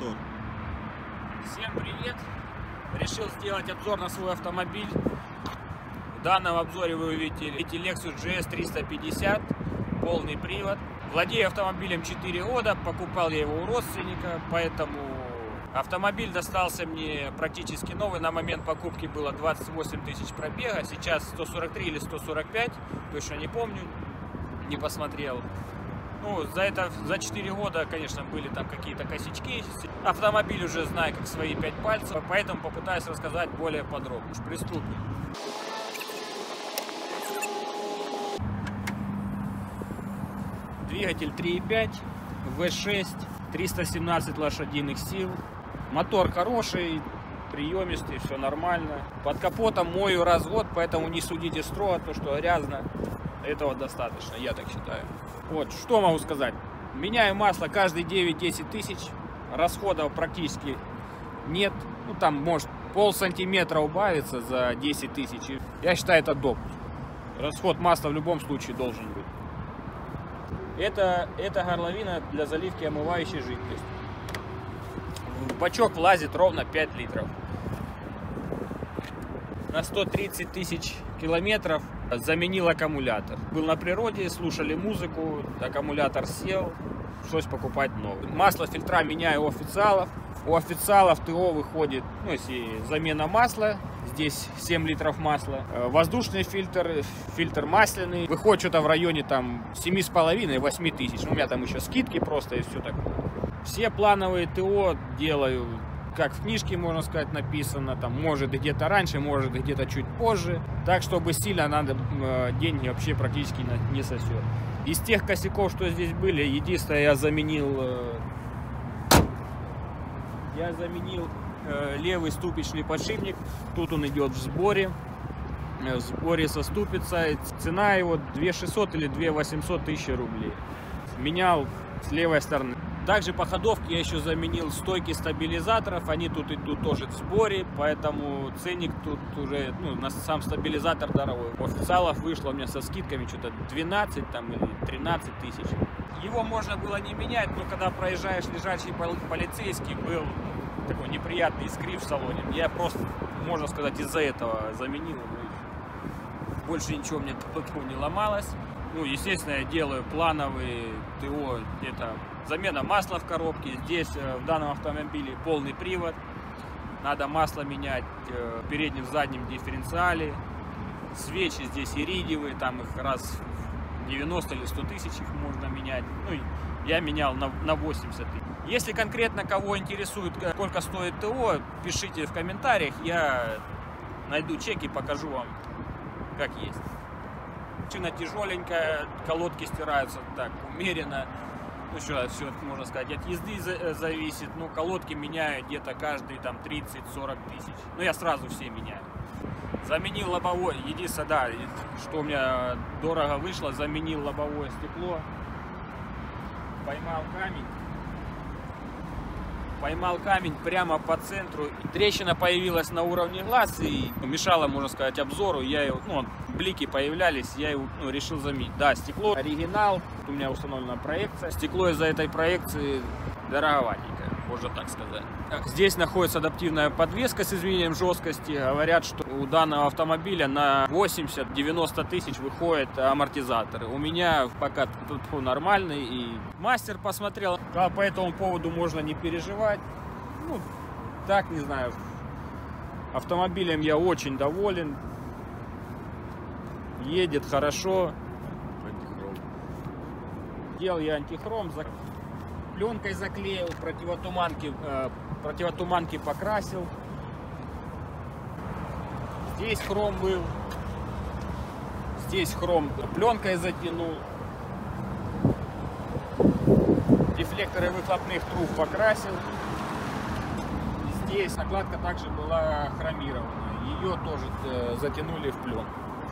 мотор. Всем привет! Решил сделать обзор на свой автомобиль. В данном обзоре вы увидите Lexus GS 350, полный привод. Владею автомобилем 4 года, покупал я его у родственника, поэтому автомобиль достался мне практически новый. На момент покупки было 28 тысяч пробега, сейчас 143 или 145, точно не помню, не посмотрел. Ну, за 4 года, конечно, были там какие-то косячки. Автомобиль уже знаю как свои 5 пальцев, поэтому попытаюсь рассказать более подробно. Приступим. Двигатель 3.5, V6, 317 лошадиных сил. Мотор хороший, приемистый, все нормально. Под капотом мою раз в год, поэтому не судите строго, то что грязно. Этого достаточно, я так считаю. Вот, что могу сказать. Меняю масло каждые 9-10 тысяч. Расходов практически нет. Ну, там, может, полсантиметра убавится за 10 тысяч. Я считаю, это допуск. Расход масла в любом случае должен быть. Это горловина для заливки омывающей жидкости. В бачок влазит ровно 5 литров. На 130 тысяч километров заменил аккумулятор. Был на природе, слушали музыку, аккумулятор сел, пришлось покупать новый. Масло, фильтра меняю у официалов. У официалов ТО выходит, ну, если замена масла, здесь 7 литров масла. Воздушный фильтр масляный, выходит что-то в районе там 7,5-8 тысяч. У меня там еще скидки просто и все такое. Все плановые ТО делаю, как в книжке, можно сказать, написано, там, может где-то раньше, может где-то чуть позже. Так, чтобы сильно надо деньги вообще практически не сосет. Из тех косяков, что здесь были, единственное, я заменил левый ступичный подшипник. Тут он идет в сборе со ступицей. Цена его 2600 или 2800 тысяч рублей. Менял с левой стороны. Также по ходовке я еще заменил стойки стабилизаторов, они тут идут тоже в сборе, поэтому ценник тут уже, ну, на сам стабилизатор дорогой. У официалов вышло у меня со скидками что-то 12 там, или 13 тысяч. Его можно было не менять, но когда проезжаешь лежачий полицейский, был такой неприятный скрип в салоне. Я просто, можно сказать, из-за этого заменил его. Больше ничего мне тут не ломалось. Ну, естественно, я делаю плановые ТО, это замена масла в коробке. Здесь в данном автомобиле полный привод. Надо масло менять в переднем, в заднем дифференциале. Свечи здесь иридиевые, там их раз в 90 или 100 тысяч их можно менять. Ну, я менял на 80 тысяч. Если конкретно кого интересует, сколько стоит ТО, пишите в комментариях. Я найду чек и покажу вам, как есть. Машина тяжеленькая, колодки стираются так умеренно. Ну что, все, можно сказать, от езды зависит. Ну, колодки меняю где-то каждые там 30-40 тысяч. Ну, я сразу все меняю. Заменил лобовое. Единственное, да, что у меня дорого вышло, заменил лобовое стекло. Поймал камень прямо по центру. Трещина появилась на уровне глаз и мешала, можно сказать, обзору. Я его, ну, блики появлялись, я его, ну, решил заменить. Да, стекло оригинал, у меня установлена проекция. Стекло из-за этой проекции дороговатенькое, можно так сказать. Здесь находится адаптивная подвеска с изменением жесткости. Говорят, что у данного автомобиля на 80-90 тысяч выходят амортизаторы. У меня пока тут нормальный. И мастер посмотрел, сказал, по этому поводу можно не переживать. Ну, так, не знаю. Автомобилем я очень доволен. Едет хорошо. Антихром. Делал я антихром, пленкой заклеил, противотуманки покрасил. Здесь хром был. Здесь хром пленкой затянул. Дефлекторы выхлопных труб покрасил. Здесь накладка также была хромированная. Ее тоже затянули в пленку.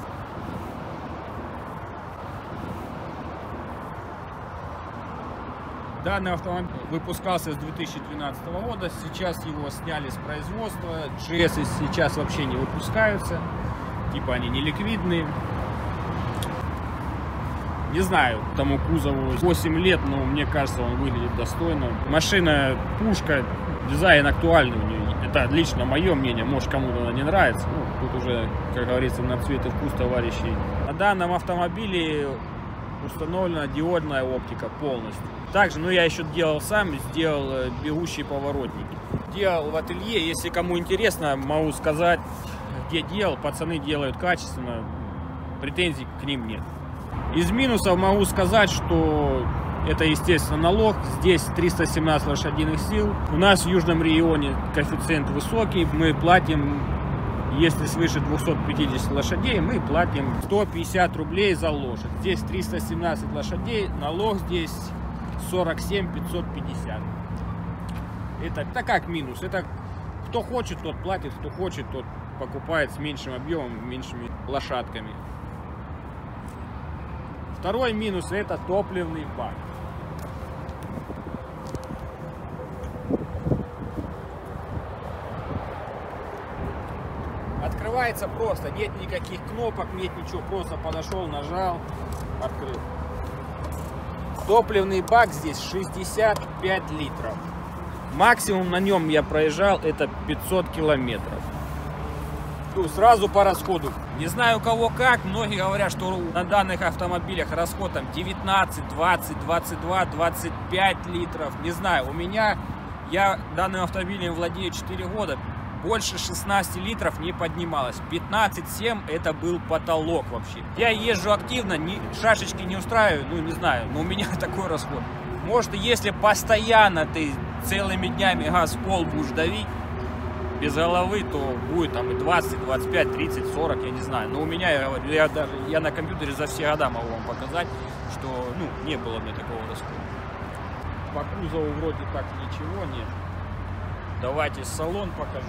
Данный автомобиль выпускался с 2012 года, сейчас его сняли с производства. GS сейчас вообще не выпускаются, типа они не ликвидные. Не знаю, тому кузову 8 лет, но мне кажется, он выглядит достойно. Машина пушка, дизайн актуальный у нее. Это лично мое мнение, может кому-то она не нравится. Ну, тут уже, как говорится, на цвет и вкус товарищей. На данном автомобиле установлена диодная оптика полностью. Также, я еще делал сам, сделал бегущие поворотники. Делал в ателье, если кому интересно, могу сказать, где делал. Пацаны делают качественно, претензий к ним нет. Из минусов могу сказать, что это, естественно, налог. Здесь 317 лошадиных сил. У нас в южном регионе коэффициент высокий. Мы платим, если свыше 250 лошадей, мы платим 150 рублей за лошадь. Здесь 317 лошадей, налог здесь 47 550. Это как минус. Это кто хочет, тот платит, кто хочет, тот покупает с меньшим объемом, меньшими лошадками. Второй минус — это топливный бак. Открывается просто, нет никаких кнопок, нет ничего, просто подошел, нажал, открыл. Топливный бак здесь 65 литров. Максимум на нем я проезжал это 500 километров. Сразу по расходу. Не знаю у кого как, многие говорят, что на данных автомобилях расход там 19, 20, 22, 25 литров. Не знаю, я данным автомобилем владею 4 года, больше 16 литров не поднималось. 15-7 это был потолок вообще. Я езжу активно, шашечки не устраиваю, не знаю, но у меня такой расход. Может, если постоянно ты целыми днями газ в пол будешь давить без головы, то будет там и 20, 25, 30, 40, я не знаю. Но у меня, я на компьютере за все года могу вам показать, что не было мне такого расхода. По кузову вроде так ничего нет. Давайте салон покажу.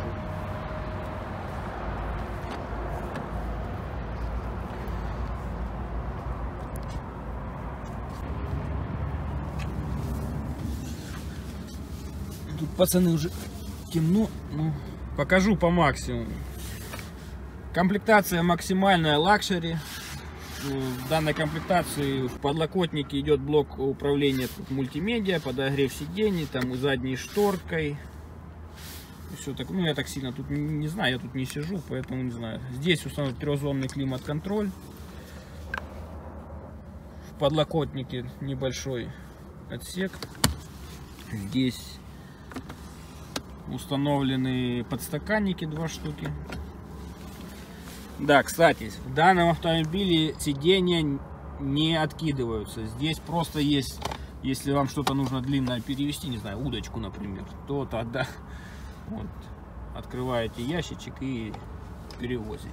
Тут, пацаны, уже темно, покажу по максимуму. Комплектация максимальная лакшери. В данной комплектации в подлокотнике идет блок управления мультимедиа, подогрев сидений, там и задней шторкой. Все так, я так сильно тут не знаю, я тут не сижу, поэтому не знаю. Здесь установлен трехзонный климат-контроль. В подлокотнике небольшой отсек. Здесь установлены подстаканники 2 штуки. Да, кстати, в данном автомобиле сиденья не откидываются. Здесь просто есть, если вам что-то нужно длинное перевести, не знаю, удочку, например, то тогда вот открываете ящичек и перевозите.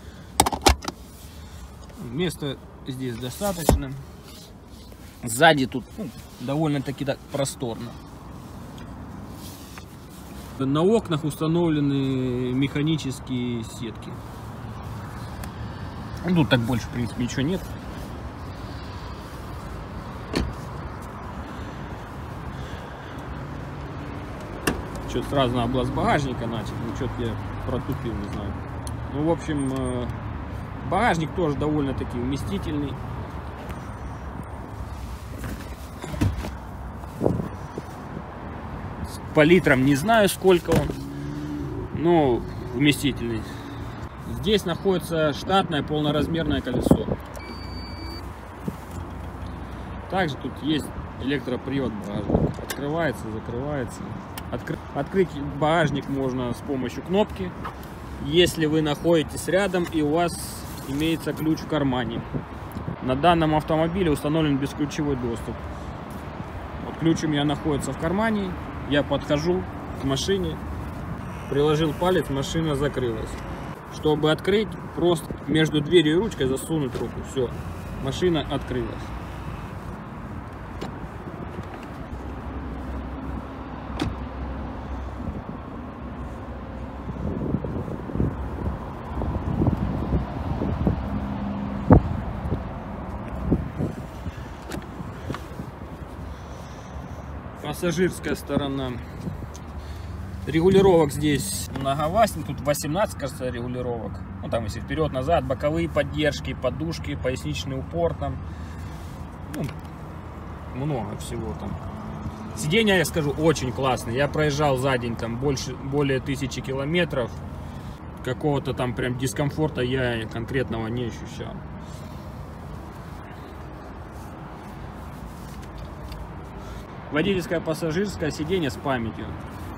Места здесь достаточно. Сзади тут довольно-таки просторно. На окнах установлены механические сетки. Тут так больше, в принципе, ничего нет. Что-то сразу на область багажника начал. Что-то я протупил, не знаю. В общем, багажник тоже довольно-таки вместительный. По литрам не знаю, сколько он, но вместительный. Здесь находится штатное полноразмерное колесо. Также тут есть электропривод багажника. Открывается, закрывается. Открыть багажник можно с помощью кнопки, если вы находитесь рядом и у вас имеется ключ в кармане. На данном автомобиле установлен бесключевой доступ. Вот ключ у меня находится в кармане. Я подхожу к машине, приложил палец, машина закрылась. Чтобы открыть, просто между дверью и ручкой засунуть руку. Все, машина открылась. Пассажирская сторона. Регулировок здесь многовато. Тут 18, кажется, регулировок. Там если вперед-назад, боковые поддержки, подушки, поясничный упор там. Ну, много всего там. Сиденья, я скажу, очень классные. Я проезжал за день там более 1000 километров. Какого-то там прям дискомфорта я конкретного не ощущал. Водительское пассажирское сиденье с памятью.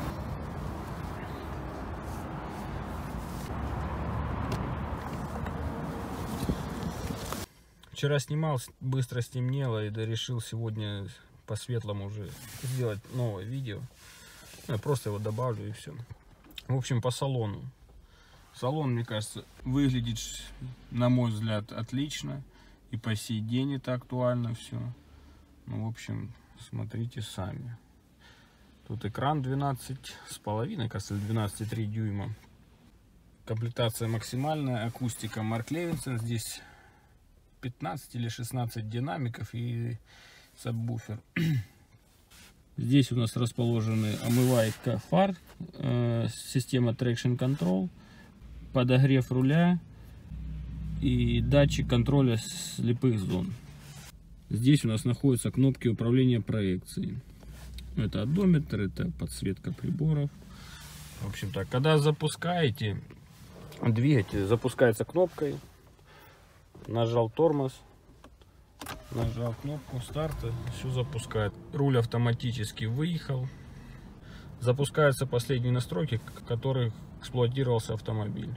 Вчера снимал, быстро стемнело, и решил сегодня по-светлому уже сделать новое видео. Я просто его добавлю и все. В общем, по салону. Салон, мне кажется, выглядит, на мой взгляд, отлично. И по сей день это актуально все. Ну, в общем, смотрите сами. Тут экран 12,5, кажется, 12,3 дюйма. Комплектация максимальная, акустика Марк Левинсон. Здесь 15 или 16 динамиков и сабвуфер. Здесь у нас расположены омывайка фар, система Traction Control, подогрев руля и датчик контроля слепых зон. Здесь у нас находятся кнопки управления проекцией. Это одометр, это подсветка приборов. В общем-то, когда запускаете двигатель, запускается кнопкой. Нажал тормоз, нажал кнопку старта, все запускает. Руль автоматически выехал. Запускаются последние настройки, которых эксплуатировался автомобиль.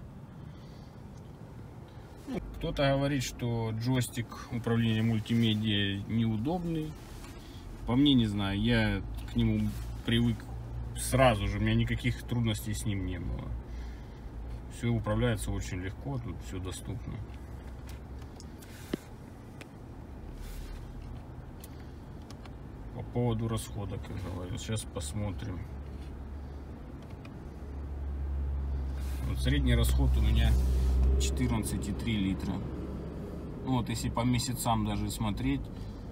Ну, кто-то говорит, что джойстик управления мультимедиа неудобный. По мне, не знаю, я к нему привык сразу же, у меня никаких трудностей с ним не было. Все управляется очень легко, тут все доступно. По поводу расхода, как говорю, сейчас посмотрим. Вот средний расход у меня 14,3 литра. Ну, вот если по месяцам даже смотреть,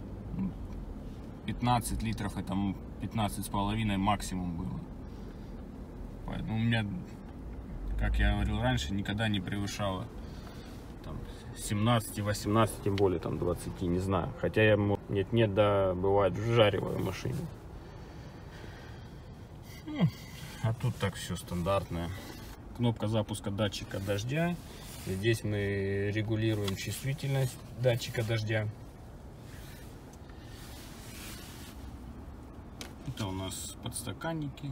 15 литров, это 15,5 максимум было. Поэтому у меня, как я говорил раньше, никогда не превышало 17-18, тем более там 20, не знаю. Хотя я нет-нет, да, бывает вжариваю в машине. А тут так все стандартное. Кнопка запуска датчика дождя. Здесь мы регулируем чувствительность датчика дождя. Это у нас подстаканники.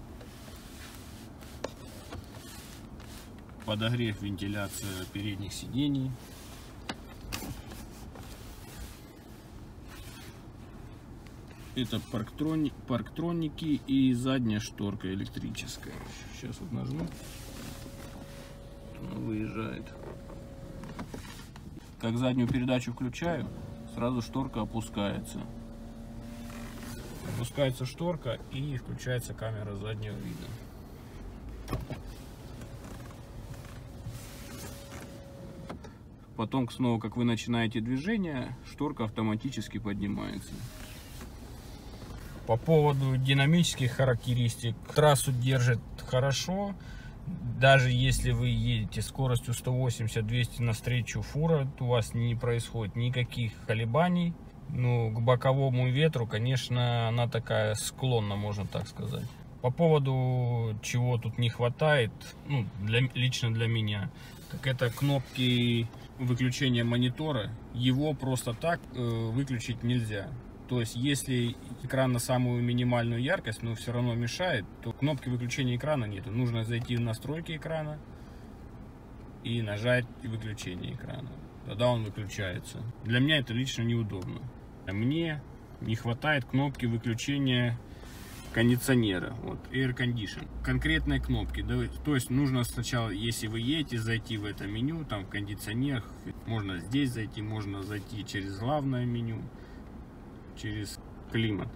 Подогрев, вентиляция передних сидений. Это парктроники и задняя шторка электрическая. Сейчас вот нажму. Она выезжает. Как заднюю передачу включаю, сразу шторка опускается. Опускается шторка и включается камера заднего вида. Потом снова, как вы начинаете движение, шторка автоматически поднимается. По поводу динамических характеристик, трассу держит хорошо. Даже если вы едете скоростью 180-200 навстречу фура, у вас не происходит никаких колебаний. Ну, к боковому ветру, конечно, она такая склонна, можно так сказать. По поводу чего тут не хватает, ну, лично для меня, так это кнопки выключения монитора. Его просто так выключить нельзя. То есть, если экран на самую минимальную яркость, но все равно мешает, то кнопки выключения экрана нету. Нужно зайти в настройки экрана и нажать выключение экрана. Тогда он выключается. Для меня это лично неудобно. Мне не хватает кнопки выключения кондиционера, вот, Air Condition, конкретной кнопки. То есть нужно сначала, если вы едете, зайти в это меню, там в кондиционерах, можно здесь зайти, можно зайти через главное меню, через климат.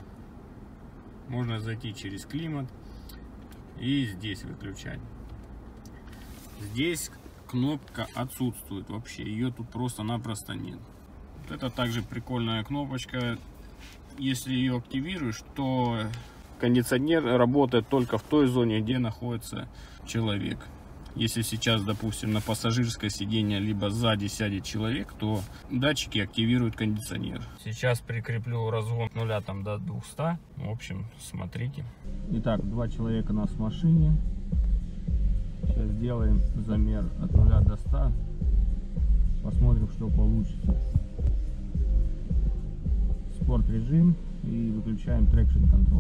Можно зайти через климат и здесь выключать. Здесь кнопка отсутствует вообще, ее тут просто-напросто нет. Вот это также прикольная кнопочка. Если ее активируешь, то кондиционер работает только в той зоне, где находится человек. Если сейчас, допустим, на пассажирское сиденье либо сзади сядет человек, то датчики активируют кондиционер. Сейчас прикреплю разгон 0 там, до 200. В общем, смотрите. Итак, 2 человека у нас в машине. Сейчас сделаем замер от 0 до 100. Посмотрим, что получится. Спорт режим и выключаем traction control.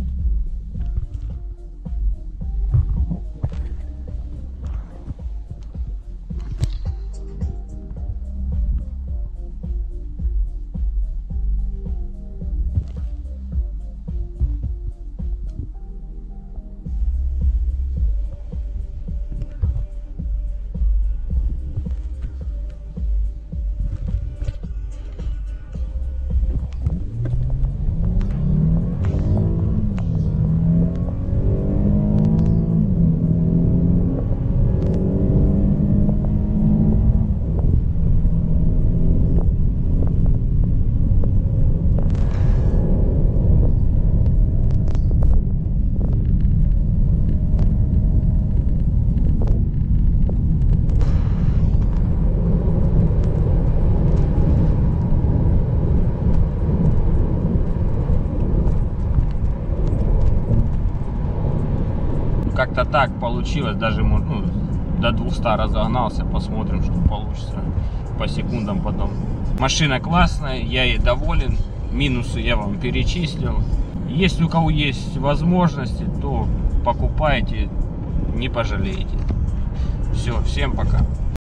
Как-то так получилось, даже до 200 разогнался, посмотрим, что получится по секундам потом. Машина классная, я ей доволен, минусы я вам перечислил. Если у кого есть возможности, то покупайте, не пожалеете. Все, всем пока.